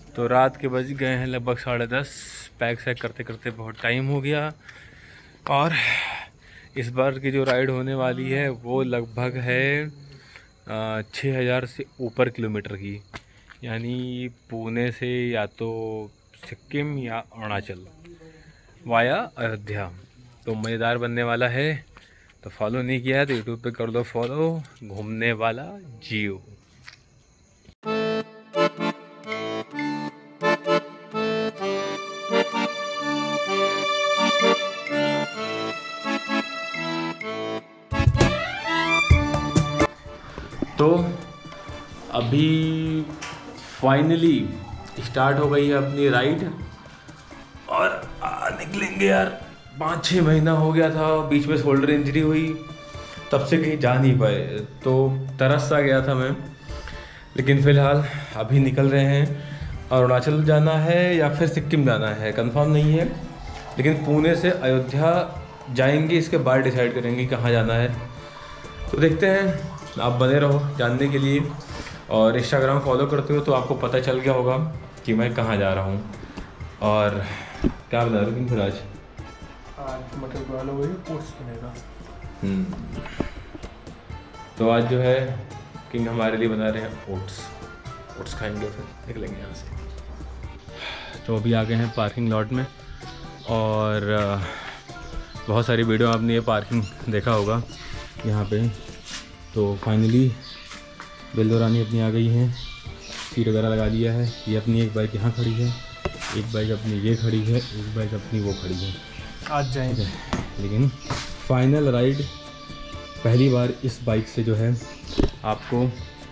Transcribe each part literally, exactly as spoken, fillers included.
तो रात के बज गए हैं लगभग साढ़े दस। पैक सैक करते करते बहुत टाइम हो गया। और इस बार की जो राइड होने वाली है वो लगभग है छः हज़ार से ऊपर किलोमीटर की, यानी पुणे से या तो सिक्किम या अरुणाचल वाया अयोध्या। तो मज़ेदार बनने वाला है। तो फॉलो नहीं किया है तो यूट्यूब पे कर दो फॉलो, घूमने वाला जियो। तो अभी फाइनली स्टार्ट हो गई है अपनी राइड और आ, निकलेंगे यार। पाँच छः महीना हो गया था, बीच में शोल्डर इंजरी हुई, तब से कहीं जा नहीं पाए, तो तरस सा गया था मैं। लेकिन फ़िलहाल अभी निकल रहे हैं। अरुणाचल जाना है या फिर सिक्किम जाना है कंफर्म नहीं है, लेकिन पुणे से अयोध्या जाएंगे, इसके बाद डिसाइड करेंगे कहाँ जाना है। तो देखते हैं, आप बने रहो जानने के लिए। और इंस्टाग्राम फॉलो करते हो तो आपको पता चल गया होगा कि मैं कहाँ जा रहा हूँ। और क्या बना रहे हो फिर आज? आज मटर पुलाव वही ओट्स बनेगा। तो आज जो है किंग हमारे लिए बना रहे हैं ओट्स। ओट्स खाएंगे फिर निकलेंगे यहाँ से। तो अभी आ गए हैं पार्किंग लॉट में। और बहुत सारी वीडियो आपने ये पार्किंग देखा होगा यहाँ पे। तो फाइनली बेल्लो रानी अपनी आ गई है, सीट वगैरह लगा दिया है। ये अपनी एक बाइक यहाँ खड़ी है, एक बाइक अपनी ये खड़ी है, एक बाइक अपनी वो खड़ी है। आज जाएंगे, लेकिन फाइनल राइड पहली बार इस बाइक से जो है आपको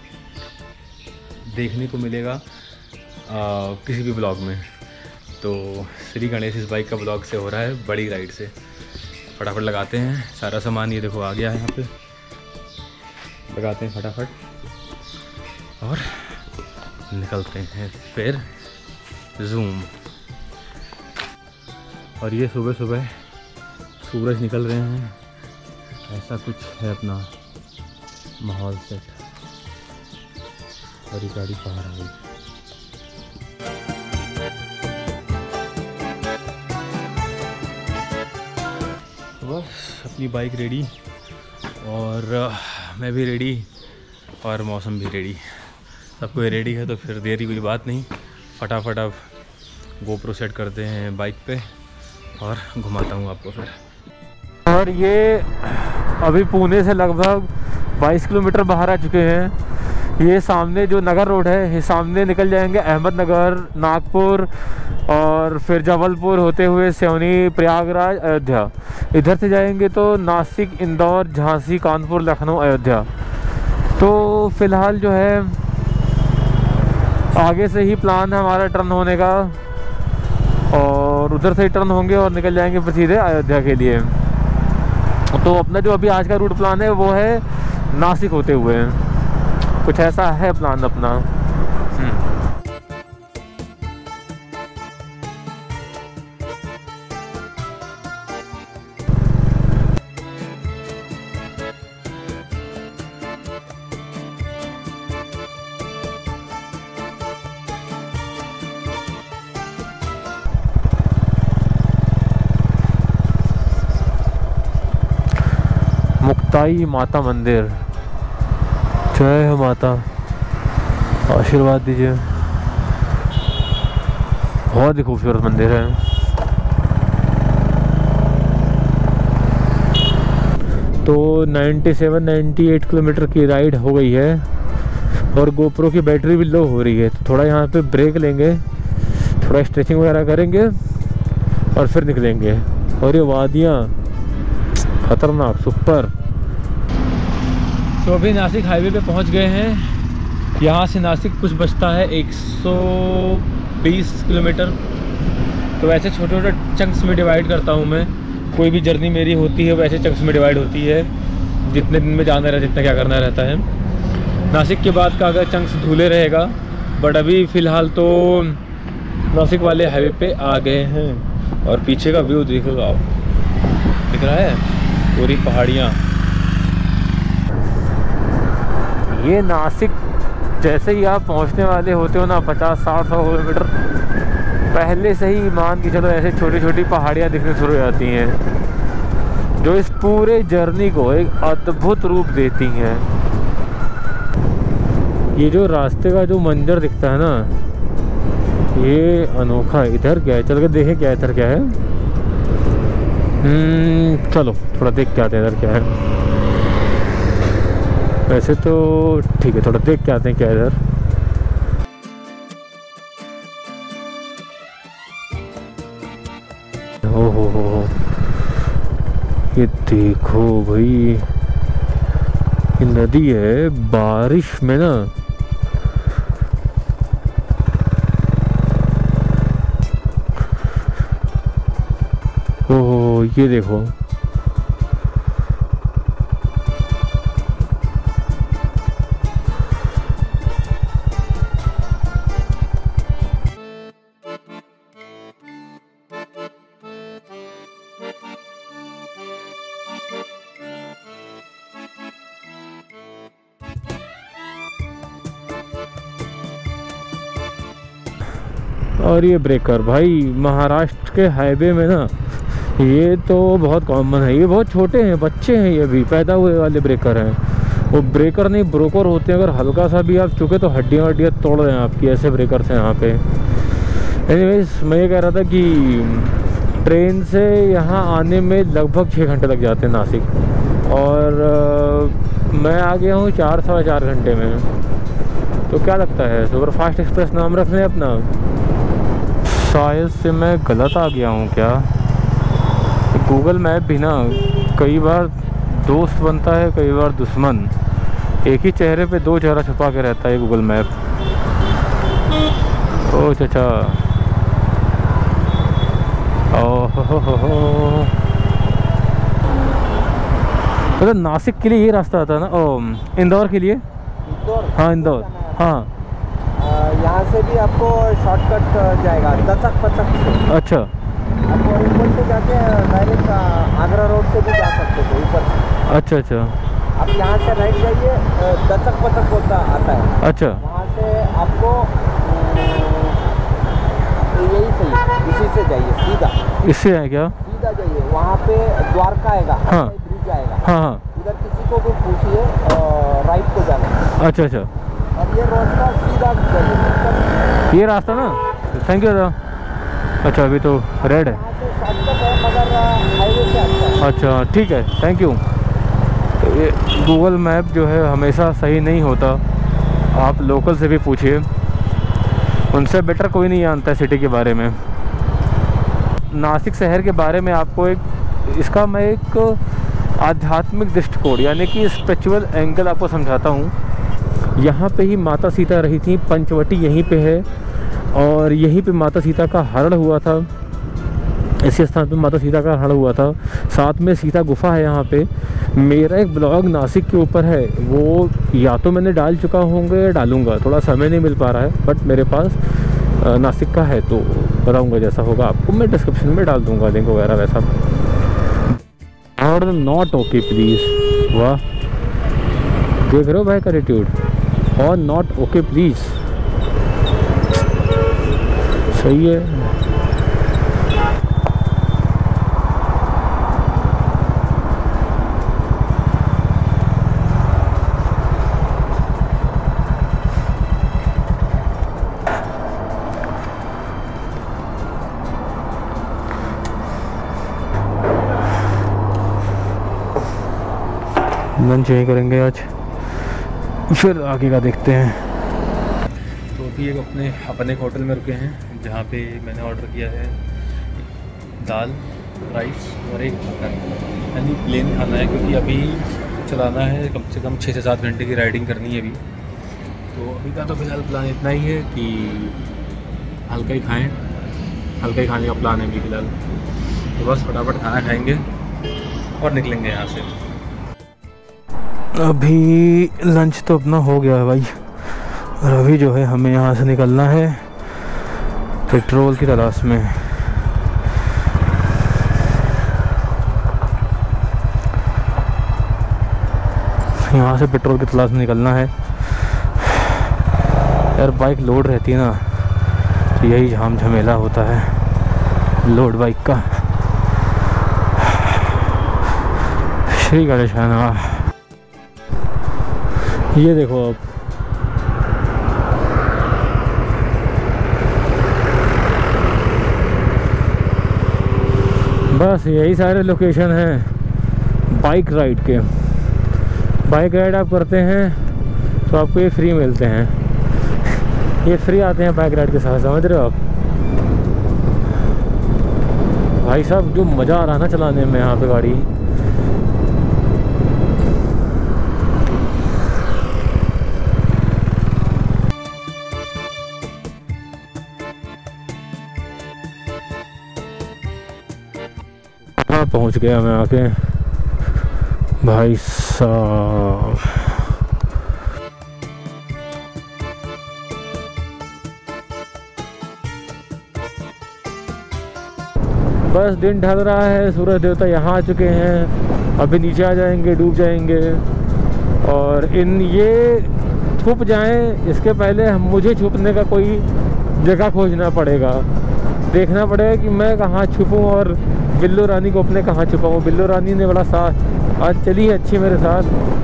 देखने को मिलेगा आ, किसी भी ब्लॉग में। तो श्री गणेश इस बाइक का ब्लॉग से हो रहा है, बड़ी राइड से। फटाफट लगाते हैं सारा सामान, ये देखो आ गया है यहाँ पे, लगाते हैं फटाफट और निकलते हैं फिर जूम। और ये सुबह सुबह सूरज निकल रहे हैं, ऐसा कुछ है अपना माहौल सेट। और ये गाड़ी बाहर आ गई। बस अपनी बाइक रेडी और मैं भी रेडी और मौसम भी रेडी, सब कोई रेडी है। तो फिर देरी कोई बात नहीं, फटाफट अब गोप्रो सेट करते हैं बाइक पे और घुमाता हूँ आपको फिर। और ये अभी पुणे से लगभग बाईस किलोमीटर बाहर आ चुके हैं। ये सामने जो नगर रोड है, ये सामने निकल जाएंगे अहमदनगर, नागपुर और फिर जबलपुर होते हुए सिवनी, प्रयागराज, अयोध्या। इधर से जाएंगे तो नासिक, इंदौर, झांसी, कानपुर, लखनऊ, अयोध्या। तो फ़िलहाल जो है आगे से ही प्लान है हमारा टर्न होने का, और उधर से ही टर्न होंगे और निकल जाएंगे फिर सीधे अयोध्या के लिए। तो अपना जो अभी आज का रूट प्लान है वो है नासिक होते हुए, कुछ ऐसा है प्लान अपना। मुक्ताई माता मंदिर, जय हो माता, आशीर्वाद दीजिए। बहुत ही खूबसूरत मंदिर है। तो सत्तानवे अट्ठानवे किलोमीटर की राइड हो गई है और गोप्रो की बैटरी भी लो हो रही है। तो थोड़ा यहाँ पे ब्रेक लेंगे, थोड़ा स्ट्रेचिंग वगैरह करेंगे और फिर निकलेंगे। और ये वादियाँ खतरनाक, सुपर। तो अभी नासिक हाईवे पे पहुंच गए हैं। यहाँ से नासिक कुछ बचता है एक सौ बीस किलोमीटर। तो वैसे छोटे छोटे चंक्स में डिवाइड करता हूँ मैं, कोई भी जर्नी मेरी होती है वैसे चंक्स में डिवाइड होती है, जितने दिन में जाना रहता है जितना क्या करना रहता है। नासिक के बाद का अगर चंक्स धूले रहेगा, बट अभी फ़िलहाल तो नासिक वाले हाईवे पे आ गए हैं। और पीछे का व्यू देखो आप, दिख रहा है पूरी पहाड़ियाँ। ये नासिक जैसे ही आप पहुंचने वाले होते हो ना पचास साठ सौ किलोमीटर पहले से ही मान के चलो ऐसे छोटी छोटी पहाड़ियाँ दिखने शुरू हो जाती हैं जो इस पूरे जर्नी को एक अद्भुत रूप देती हैं। ये जो रास्ते का जो मंजर दिखता है ना ये अनोखा है। इधर क्या है, चल के देखें क्या इधर क्या है। हम्म चलो थोड़ा देख के आते हैं इधर क्या है। वैसे तो ठीक है, थोड़ा देख के आते हैं क्या इधर। हो हो हो ये देखो भाई, ये नदी है बारिश में ना ओह ये देखो और ये ब्रेकर भाई महाराष्ट्र के हाईवे में ना ये तो बहुत कॉमन है। ये बहुत छोटे हैं, बच्चे हैं, ये भी पैदा हुए वाले ब्रेकर हैं। वो ब्रेकर नहीं ब्रोकर होते हैं। अगर हल्का सा भी आप चुके तो हड्डियाँ वड्डियाँ तोड़ दें आपकी, ऐसे ब्रेकर्स हैं यहाँ पे। एनीवेज मैं ये कह रहा था कि ट्रेन से यहाँ आने में लगभग छः घंटे लग जाते हैं नासिक, और आ, मैं आ गया हूँ चार सवा चार घंटे में। तो क्या लगता है सुपरफास्ट एक्सप्रेस नाम रख लें अपना। शायद से मैं गलत आ गया हूँ क्या। गूगल मैप भी ना कई बार दोस्त बनता है कई बार दुश्मन। एक ही चेहरे पे दो चेहरा छुपा के रहता है गूगल मैप। ओ चाचा ओह हो हो हो। तो नासिक के लिए ये रास्ता आता है ना, ओ इंदौर के लिए। इंदौर हाँ इंदौर हाँ। यहाँ से भी आपको शॉर्टकट जाएगा दचक पचक से। अच्छा आपको ऊपर से जाके डायरेक्ट आगरा रोड से भी जा सकते थे ऊपर से। अच्छा अच्छा। आप यहाँ से राइट जाइए, दचक पचक होता आता है। अच्छा वहाँ से आपको यही सही, इसी से जाइए सीधा। इससे है क्या? सीधा जाइए, वहाँ पे द्वारका आएगा। हाँ ब्रिज आएगा। हाँ हाँ। उधर किसी को भी पूछिए राइट को जाना। अच्छा अच्छा। अब ये रास्ता सीधा जाइए, ये रास्ता ना। थैंक यू दादा। अच्छा अभी तो रेड है। मगर हाईवे से अच्छा। अच्छा ठीक है थैंक यू। तो ये गूगल मैप जो है हमेशा सही नहीं होता, आप लोकल से भी पूछिए, उनसे बेटर कोई नहीं जानता है सिटी के बारे में। नासिक शहर के बारे में आपको एक इसका मैं एक आध्यात्मिक दृष्टिकोण यानी कि स्पिरिचुअल एंगल आपको समझाता हूँ। यहाँ पे ही माता सीता रही थी, पंचवटी यहीं पे है, और यहीं पे माता सीता का हरण हुआ था। इसी स्थान पे माता सीता का हरण हुआ था। साथ में सीता गुफा है यहाँ पे। मेरा एक ब्लॉग नासिक के ऊपर है, वो या तो मैंने डाल चुका होंगे या डालूंगा, थोड़ा समय नहीं मिल पा रहा है, बट मेरे पास नासिक का है तो बताऊंगा जैसा होगा आपको। मैं डिस्क्रिप्शन में डाल दूंगा लिंक वगैरह वैसा। और नॉट ओके प्लीज़। वाह देख रहे हो भाई का एटीट्यूड। और नॉट ओके प्लीज़ सही है। लंच यहीं करेंगे आज, फिर आगे का देखते हैं। तो अभी एक अपने अपने होटल में रुके हैं जहाँ पे मैंने ऑर्डर किया है दाल राइस और एक मटन, यानी प्लेन खाना है, क्योंकि अभी चलाना है कम से कम छः से सात घंटे की राइडिंग करनी है अभी। तो अभी का तो फिलहाल प्लान इतना ही है कि हल्का ही खाएँ, हल्का ही खाने का प्लान है अभी फिलहाल। तो बस फटाफट खाना खाएँगे और निकलेंगे यहाँ से। अभी लंच तो अपना हो गया है भाई, और अभी जो है हमें यहाँ से निकलना है पेट्रोल की तलाश में। यहाँ से पेट्रोल की तलाश में निकलना है। यार बाइक लोड रहती है ना, तो यही झाम झमेला होता है लोड बाइक का। श्री गणेश नमः। ये देखो अब बस यही सारे लोकेशन हैं बाइक राइड के। बाइक राइड आप करते हैं तो आपको ये फ्री मिलते हैं, ये फ्री आते हैं बाइक राइड के साथ, समझ रहे हो आप भाई साहब। जो मज़ा आ रहा है ना चलाने में यहाँ पे गाड़ी, पहुंच गया मैं आके भाई साहब। बस दिन ढल रहा है, सूरज देवता यहाँ आ चुके हैं, अभी नीचे आ जाएंगे, डूब जाएंगे। और इन ये छुप जाएं इसके पहले हम मुझे छुपने का कोई जगह खोजना पड़ेगा, देखना पड़ेगा कि मैं कहाँ छुपूं और बिल्लू रानी को अपने कहाँ छुपाऊँ। बिल्लू रानी ने बड़ा साथ आज चली है अच्छी मेरे साथ।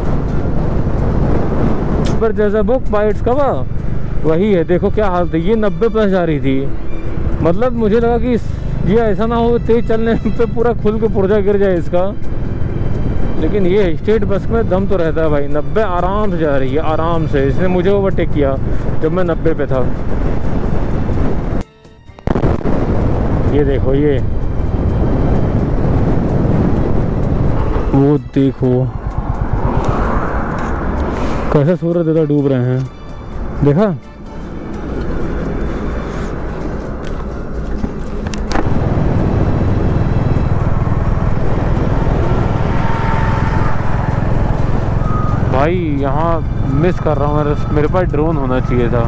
पर जैसा बुक बाइट्स कवा वही है, देखो क्या हाल थी, ये नब्बे प्लस जा रही थी। मतलब मुझे लगा कि ये ऐसा ना हो तेज चलने पे पूरा खुल के पुर्जा गिर जाए इसका, लेकिन ये स्टेट बस में दम तो रहता है भाई। नब्बे आराम से जा रही है, आराम से। इसने मुझे ओवरटेक किया जब मैं नब्बे पे था। ये देखो, ये वो देखो कैसे सूरज देवता डूब रहे हैं, देखा। भाई यहाँ मिस कर रहा हूँ, मेरे मेरे पास ड्रोन होना चाहिए था,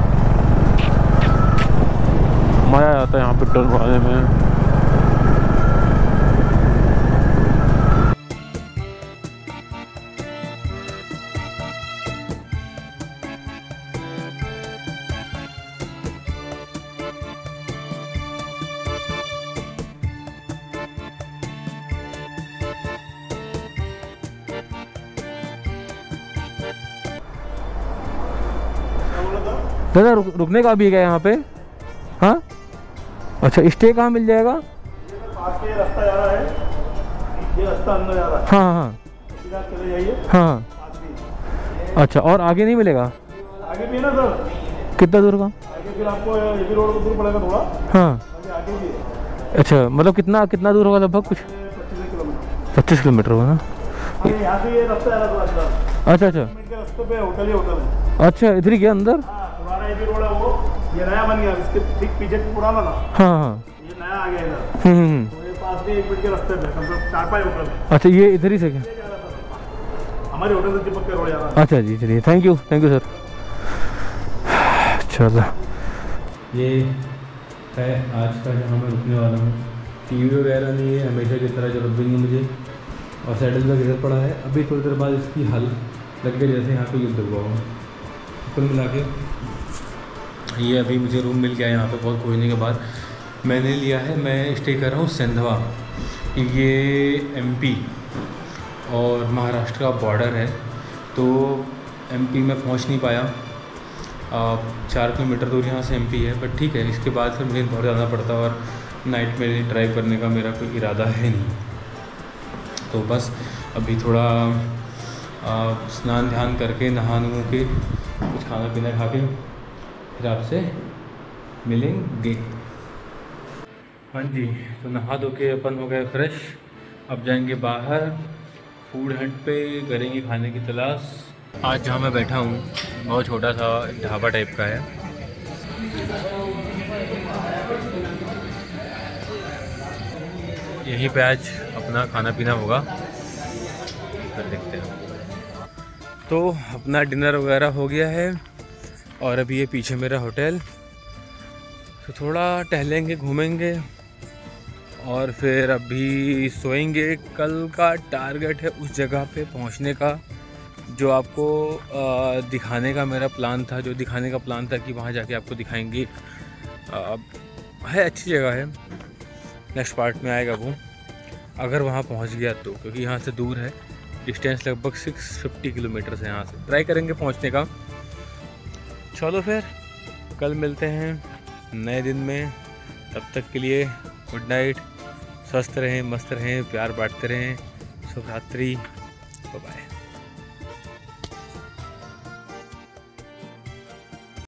मज़ा आता है यहाँ पे ड्रोन उड़ाने में। दादा रुक, रुकने का भी है यहाँ पे? हाँ अच्छा, स्टे कहाँ मिल जाएगा? ये रास्ता जा रहा है, ये रास्ता अंदर जा रहा है। हाँ हाँ सीधा चले जाइए। हाँ अच्छा, और आगे नहीं मिलेगा? आगे भी है ना सर। कितना दूर का? आगे फिर आपको ये भी रोड दूर पड़ेगा थोड़ा। हाँ आगे भी है। अच्छा, मतलब कितना कितना दूर होगा लगभग? कुछ पच्चीस किलोमीटर। पच्चीस किलोमीटर होगा ना? यहाँ से ये रास्ता जा रहा था। अच्छा अच्छा के रास्ते पे होटल ही होटल है। अच्छा, इधर ही गया अंदर? पुराना ये भी रोड है, वो ये नया बन गया, इसके ठीक पीछे पुराना ना। हाँ हाँ ये नया आ गया इधर। हम्म हम्म। तो ये पास में एक मिनट के रास्ते पे कम से कम चार पाँच होटल है। अच्छा, ये इधर ही से क्या? हमारे होटल से चिपक के रोड जा रहा है। अच्छा जी, चलिए, thank you thank you sir. चलो, ये है आज का जहाँ मैं रुकने वाला हूँ। टीवी वगैरह नहीं है, हमेशा की तरह जरूरत भी नहीं है मुझे, और सैडल बैग इधर पड़ा है। अभी थोड़ी देर बाद इसकी हल लग गई, जैसे यहाँ पे युद्ध हुआ हो। कुल मिला के ये अभी मुझे रूम मिल गया है यहाँ पे बहुत खोजने के बाद। मैंने लिया है, मैं स्टे कर रहा हूँ सेंधवा। ये एमपी और महाराष्ट्र का बॉर्डर है, तो एमपी में पहुँच नहीं पाया। चार किलोमीटर दूर यहाँ से एमपी है, बट ठीक है। इसके बाद फिर मुझे बहुत जाना पड़ता है, और नाइट में ड्राइव करने का मेरा कोई इरादा है नहीं। तो बस अभी थोड़ा स्नान ध्यान करके, नहा नु के, कुछ खाना पीना खा के फिर आपसे मिलेंगे। हाँ जी, तो नहा धो के अपन हो गए फ्रेश। अब जाएंगे बाहर, फूड हंट पे करेंगे खाने की तलाश। आज जहाँ मैं बैठा हूँ बहुत छोटा सा ढाबा टाइप का है। यहीं पे आज अपना खाना पीना होगा, फिर देखते हैं। तो अपना डिनर वगैरह हो गया है, और अभी ये पीछे मेरा होटल। तो थोड़ा टहलेंगे, घूमेंगे, और फिर अभी सोएंगे। कल का टारगेट है उस जगह पे पहुंचने का, जो आपको आ, दिखाने का मेरा प्लान था, जो दिखाने का प्लान था कि वहाँ जाके आपको दिखाएंगे। आ, है अच्छी जगह है, नेक्स्ट पार्ट में आएगा वो, अगर वहाँ पहुँच गया तो, क्योंकि यहाँ से दूर है, डिस्टेंस लगभग छह सौ पचास किलोमीटर है यहाँ से। ट्राई करेंगे पहुँचने का। चलो फिर कल मिलते हैं नए दिन में, तब तक के लिए गुड नाइट, स्वस्थ रहें, मस्त रहें, प्यार बांटते रहें, शुभ रात्रि, बाय बाय।